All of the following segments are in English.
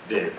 Dave.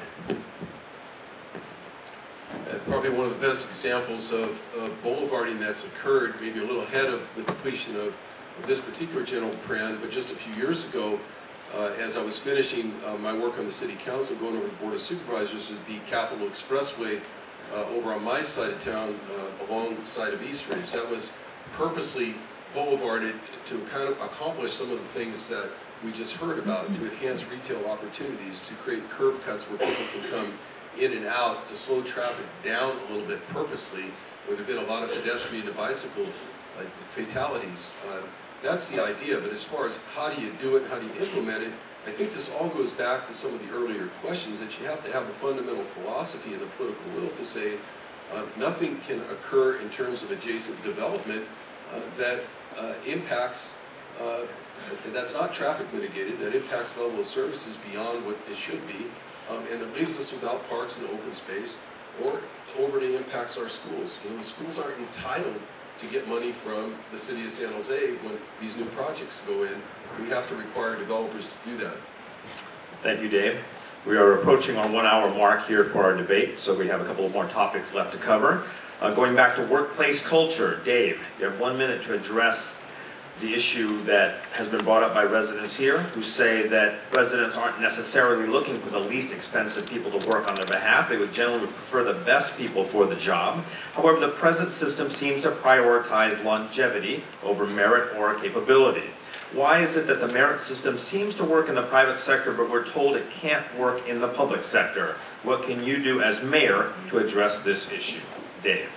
Probably one of the best examples of boulevarding that's occurred, maybe a little ahead of the completion of this particular general plan, but just a few years ago, as I was finishing my work on the City Council, going over the Board of Supervisors, would be Capitol Expressway over on my side of town, alongside of East Ridge. That was purposely boulevarded to kind of accomplish some of the things that we just heard about, to enhance retail opportunities, to create curb cuts where people can come in and out, to slow traffic down a little bit purposely, where there have been a lot of pedestrian and bicycle fatalities. That's the idea, but as far as how do you do it, how do you implement it, I think this all goes back to some of the earlier questions, that you have to have a fundamental philosophy and the political will to say nothing can occur in terms of adjacent development that impacts, that's not traffic mitigated, that impacts level of services beyond what it should be, and that leaves us without parks and open space, or overly impacts our schools. You know, the schools aren't entitled to get money from the city of San Jose when these new projects go in. We have to require developers to do that. Thank you, Dave. We are approaching our 1 hour mark here for our debate, so we have a couple of more topics left to cover. Going back to workplace culture, Dave, you have 1 minute to address the issue that has been brought up by residents here, who say that residents aren't necessarily looking for the least expensive people to work on their behalf. They would generally prefer the best people for the job. However, the present system seems to prioritize longevity over merit or capability. Why is it that the merit system seems to work in the private sector, but we're told it can't work in the public sector? What can you do as mayor to address this issue? Dave.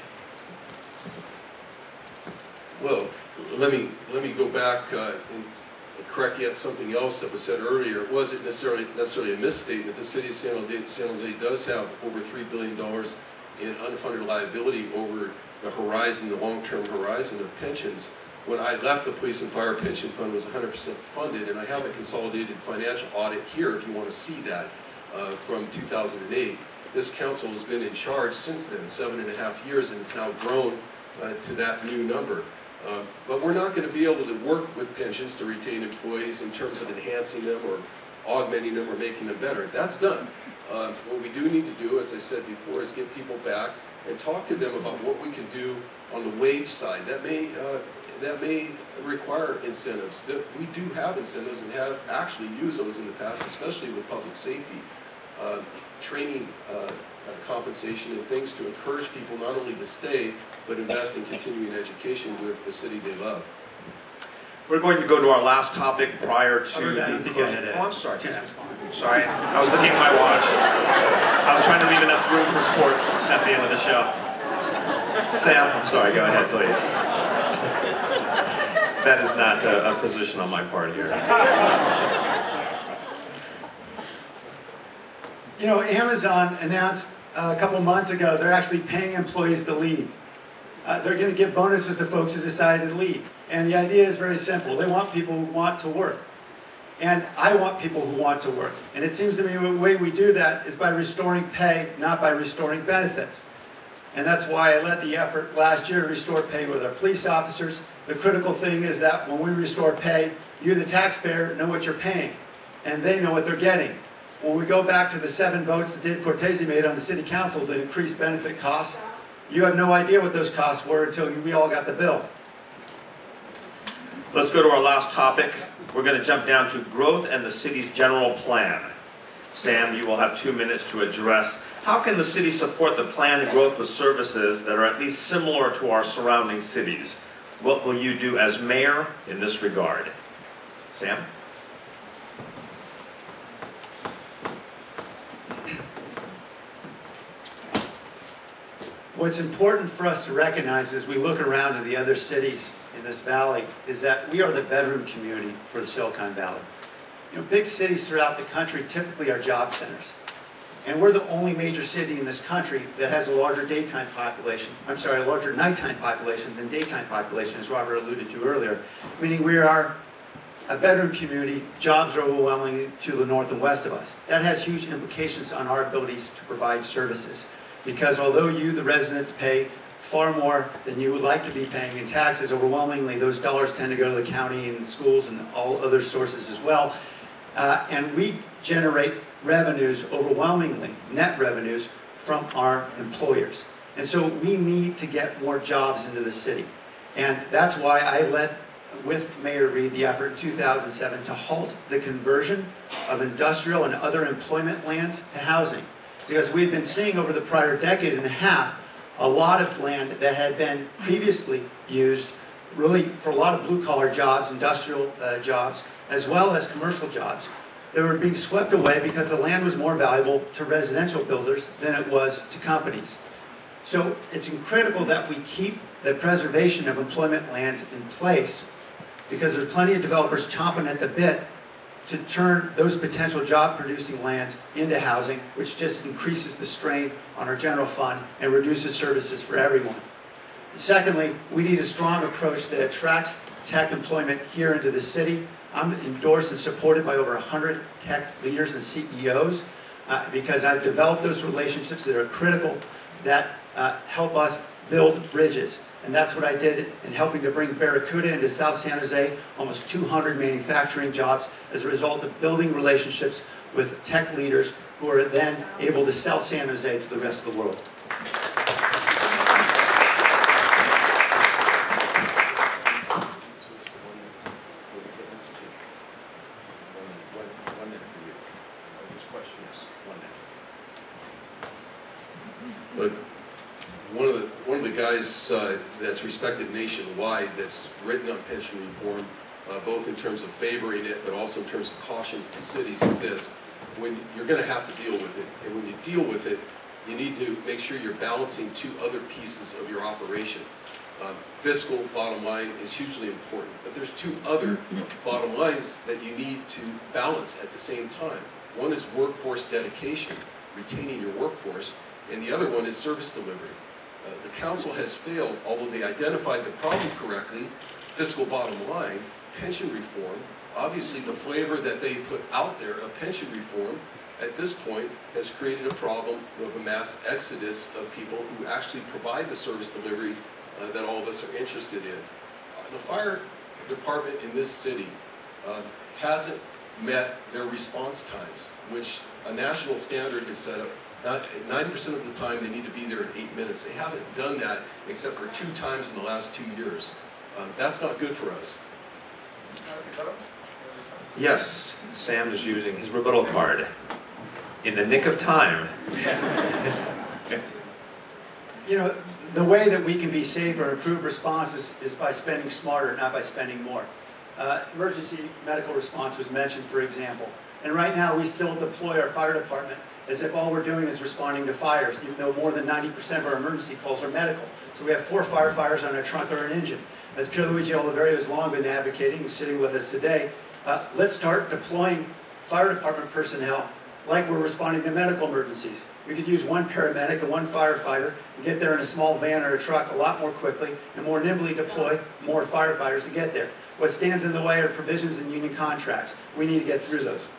Well, let me go back and correct yet something else that was said earlier. It wasn't necessarily a misstatement. The city of San Jose does have over $3 billion in unfunded liability over the horizon, the long-term horizon of pensions. When I left, the police and fire pension fund was 100% funded, and I have a consolidated financial audit here if you want to see that from 2008. This council has been in charge since then, 7.5 years, and it's now grown to that new number. But we're not going to be able to work with pensions to retain employees in terms of enhancing them or augmenting them or making them better. That's done. What we do need to do, as I said before, is get people back and talk to them about what we can do on the wage side. That may require incentives. We do have incentives and have actually used those in the past, especially with public safety, training, compensation, and things to encourage people not only to stay, but invest in continuing education with the city they love. We're going to go to our last topic prior to Oh, I'm sorry. Sorry, I was looking at my watch. I was trying to leave enough room for sports at the end of the show. Sam, I'm sorry, go ahead, please. That is not a position on my part here. You know, Amazon announced a couple months ago they're actually paying employees to leave. They're going to give bonuses to folks who decided to leave. And the idea is very simple. They want people who want to work. And I want people who want to work. And it seems to me the way we do that is by restoring pay, not by restoring benefits. And that's why I led the effort last year to restore pay with our police officers. The critical thing is that when we restore pay, you, the taxpayer, know what you're paying. And they know what they're getting. When we go back to the 7 votes that Dave Cortese made on the city council to increase benefit costs, you have no idea what those costs were until we all got the bill. Let's go to our last topic. We're going to jump down to growth and the city's general plan. Sam, you will have 2 minutes to address how can the city support the plan and growth with services that are at least similar to our surrounding cities? What will you do as mayor in this regard? Sam? What's important for us to recognize as we look around at the other cities in this valley is that we are the bedroom community for the Silicon Valley. You know, big cities throughout the country typically are job centers. And we're the only major city in this country that has a larger nighttime population than daytime population, as Robert alluded to earlier, meaning we are a bedroom community. Jobs are overwhelming to the north and west of us. That has huge implications on our abilities to provide services. Because although you, the residents, pay far more than you would like to be paying in taxes, overwhelmingly those dollars tend to go to the county and schools and all other sources as well. And we generate revenues, overwhelmingly net revenues, from our employers. And so we need to get more jobs into the city. And that's why I led, with Mayor Reed, the effort in 2007 to halt the conversion of industrial and other employment lands to housing. Because we had been seeing over the prior decade and a half a lot of land that had been previously used really for a lot of blue-collar jobs, industrial jobs, as well as commercial jobs. They were being swept away because the land was more valuable to residential builders than it was to companies. So it's critical that we keep the preservation of employment lands in place, because there's plenty of developers chomping at the bit to turn those potential job-producing lands into housing, which just increases the strain on our general fund and reduces services for everyone. Secondly, we need a strong approach that attracts tech employment here into the city. I'm endorsed and supported by over 100 tech leaders and CEOs because I've developed those relationships that are critical, that help us build bridges. And that's what I did in helping to bring Barracuda into South San Jose, almost 200 manufacturing jobs as a result of building relationships with tech leaders who are then able to sell San Jose to the rest of the world. But one of the guys that's respected nationwide that's written on pension reform, both in terms of favoring it, but also in terms of cautions to cities, is this: when you're going to have to deal with it, and when you deal with it, you need to make sure you're balancing two other pieces of your operation. Fiscal bottom line is hugely important, but there's two other bottom lines that you need to balance at the same time. One is workforce dedication, retaining your workforce, and the other one is service delivery. The council has failed, although they identified the problem correctly, fiscal bottom line, pension reform. Obviously, the flavor that they put out there of pension reform at this point has created a problem of a mass exodus of people who actually provide the service delivery that all of us are interested in. The fire department in this city hasn't met their response times, which a national standard is set up. 90% of the time they need to be there in 8 minutes. They haven't done that except for 2 times in the last 2 years. That's not good for us. Yes, Sam is using his rebuttal card in the nick of time. You know, the way that we can be safer and improve responses is by spending smarter, not by spending more. Emergency medical response was mentioned, for example. And right now we still deploy our fire department as if all we're doing is responding to fires, even though more than 90% of our emergency calls are medical. So we have 4 firefighters on a trunk or an engine. As Pierluigi Oliverio has long been advocating, who's sitting with us today, let's start deploying fire department personnel like we're responding to medical emergencies. We could use 1 paramedic and 1 firefighter and get there in a small van or a truck a lot more quickly and more nimbly deploy more firefighters to get there. What stands in the way are provisions in union contracts. We need to get through those.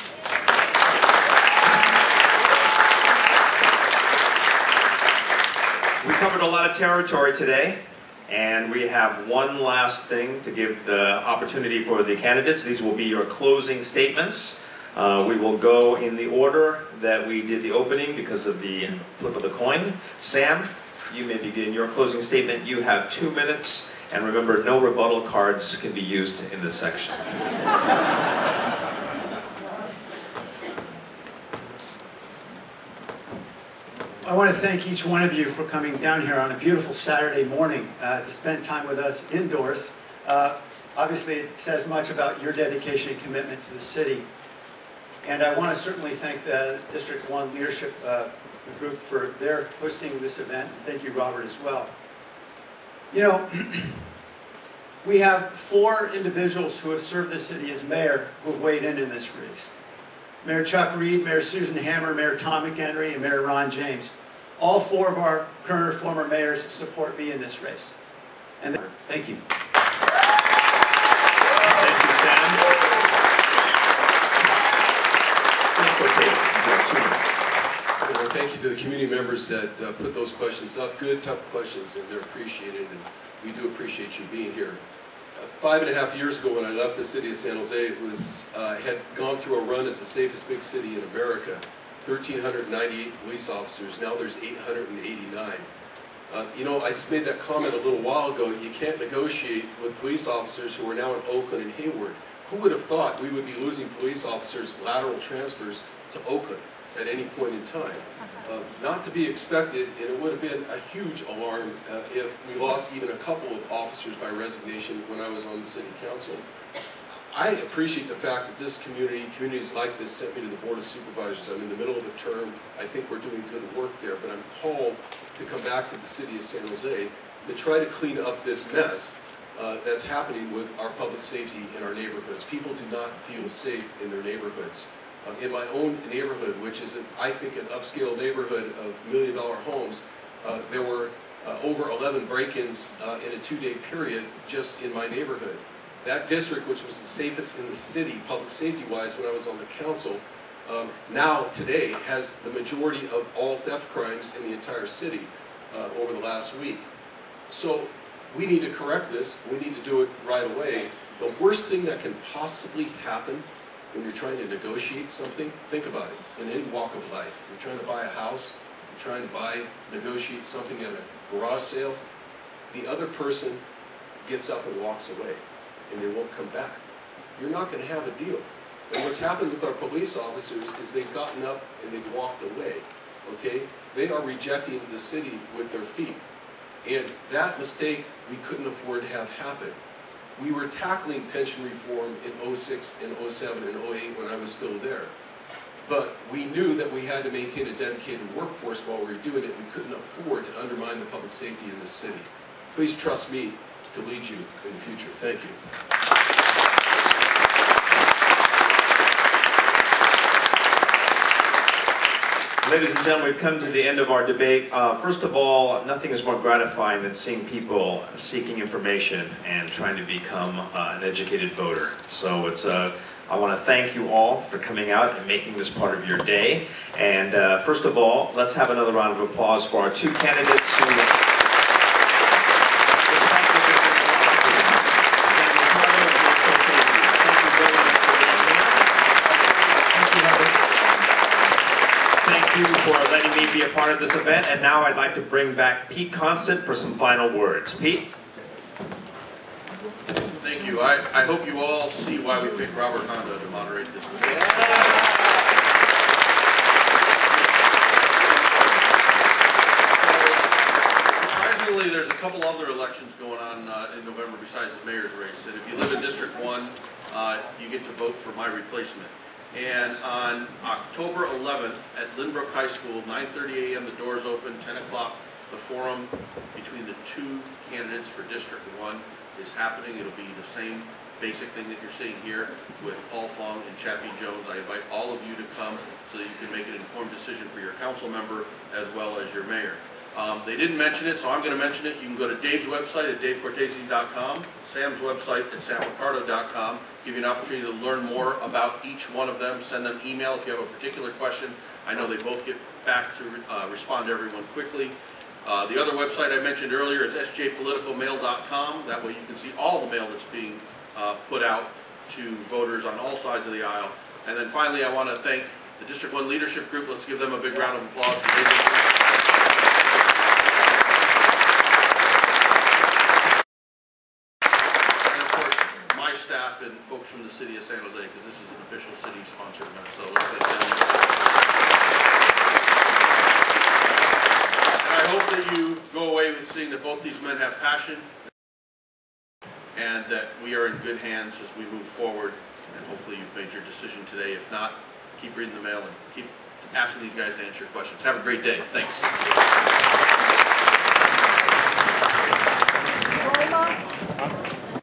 We covered a lot of territory today, and we have one last thing to give the opportunity for the candidates. These will be your closing statements. We will go in the order that we did the opening because of the flip of the coin. Sam, you may begin your closing statement. You have 2 minutes, and remember, no rebuttal cards can be used in this section. I want to thank each one of you for coming down here on a beautiful Saturday morning to spend time with us indoors. Obviously, it says much about your dedication and commitment to the city. And I want to certainly thank the District 1 leadership group for their hosting this event. Thank you, Robert, as well. You know, we have 4 individuals who have served the city as mayor who have weighed in this race. Mayor Chuck Reed, Mayor Susan Hammer, Mayor Tom McHenry, and Mayor Ron James. All 4 of our current or former mayors support me in this race. And thank you. Thank you, Sam. Well, thank you to the community members that put those questions up. Good, tough questions, and they're appreciated, and we do appreciate you being here. 5.5 years ago when I left the city of San Jose, it was, had gone through a run as the safest big city in America. 1,398 police officers, now there's 889. You know, I made that comment a little while ago, you can't negotiate with police officers who are now in Oakland and Hayward. Who would have thought we would be losing police officers, lateral transfers to Oakland at any point in time? Not to be expected, and it would have been a huge alarm if we lost even a couple of officers by resignation when I was on the city council. I appreciate the fact that this communities like this sent me to the Board of Supervisors. I'm in the middle of a term. I think we're doing good work there, but I'm called to come back to the city of San Jose to try to clean up this mess that's happening with our public safety in our neighborhoods. People do not feel safe in their neighborhoods. In my own neighborhood, which is, I think, an upscale neighborhood of million-dollar homes, there were over 11 break-ins in a 2-day period just in my neighborhood. That district, which was the safest in the city, public safety-wise, when I was on the council, now, today, has the majority of all theft crimes in the entire city over the last week. So we need to correct this. We need to do it right away. The worst thing that can possibly happen when you're trying to negotiate something, think about it, in any walk of life. You're trying to buy a house, you're trying to negotiate something at a garage sale, the other person gets up and walks away, and they won't come back. You're not going to have a deal. And what's happened with our police officers is they've gotten up and they've walked away, okay? They are rejecting the city with their feet. And that mistake we couldn't afford to have happen. We were tackling pension reform in 06 and 07 and 08 when I was still there. But we knew that we had to maintain a dedicated workforce while we were doing it. We couldn't afford to undermine the public safety in this city. Please trust me to lead you in the future. Thank you. Ladies and gentlemen, we've come to the end of our debate. First of all, nothing is more gratifying than seeing people seeking information and trying to become an educated voter. So I want to thank you all for coming out and making this part of your day. And first of all, let's have another round of applause for our two candidates who... Thank you for letting me be a part of this event, and now I'd like to bring back Pete Constant for some final words. Pete? Thank you. I hope you all see why we picked Robert Honda to moderate this debate. Surprisingly, there's a couple other elections going on in November besides the mayor's race, and if you live in District 1, you get to vote for my replacement. And on October 11th at Lynbrook High School, 9:30 a.m. the doors open, 10 o'clock the forum between the two candidates for District 1 is happening. It'll be the same basic thing that you're seeing here with Paul Fong and Chappie Jones. I invite all of you to come so that you can make an informed decision for your council member as well as your mayor. They didn't mention it, so I'm going to mention it. You can go to Dave's website at davecortese.com, Sam's website at samricardo.com, give you an opportunity to learn more about each one of them. Send them email if you have a particular question. I know they both get back to respond to everyone quickly. The other website I mentioned earlier is sjpoliticalmail.com. That way you can see all the mail that's being put out to voters on all sides of the aisle. And then finally, I want to thank the District 1 Leadership Group. Let's give them a big round of applause. Staff and folks from the city of San Jose, because this is an official city-sponsored event, so let's thank them. And I hope that you go away with seeing that both these men have passion and that we are in good hands as we move forward, and hopefully you've made your decision today. If not, keep reading the mail and keep asking these guys to answer your questions. Have a great day. Thanks.